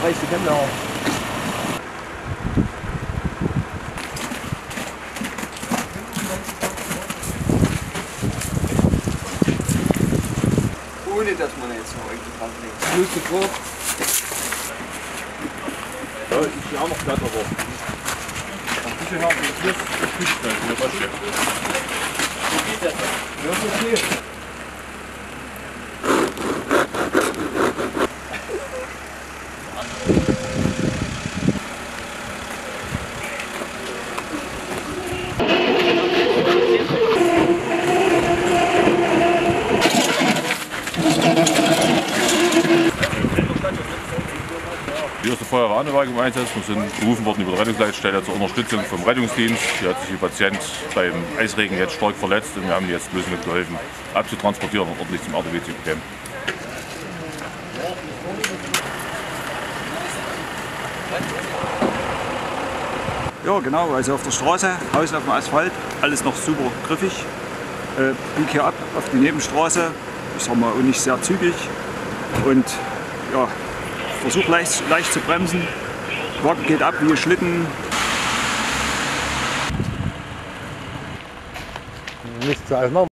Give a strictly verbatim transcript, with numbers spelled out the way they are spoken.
reicht die Kämme auch. Ohne dass man jetzt noch irgendwie dran legt. Müsste vor. Ja, ich bin auch noch glatt, aber. Diese haben hier ist gut, das ist ja. Wie geht das? Ja, ist okay. Hier ist der Feuerwehrwagen im Einsatz. Wir sind berufen worden über die Rettungsleitstelle zur Unterstützung vom Rettungsdienst. Hier hat sich der Patient beim Eisregen jetzt stark verletzt und wir haben ihm jetzt bloß mit geholfen, abzutransportieren und ordentlich zum R T W zu bekommen. Ja, genau, also auf der Straße, Haus auf dem Asphalt, alles noch super griffig. Äh, bieg hier ab auf die Nebenstraße, ich sag mal, und nicht sehr zügig. Und ja, versuch leicht, leicht zu bremsen. Wagen geht ab wie Schlitten. Nichts zu alles machen.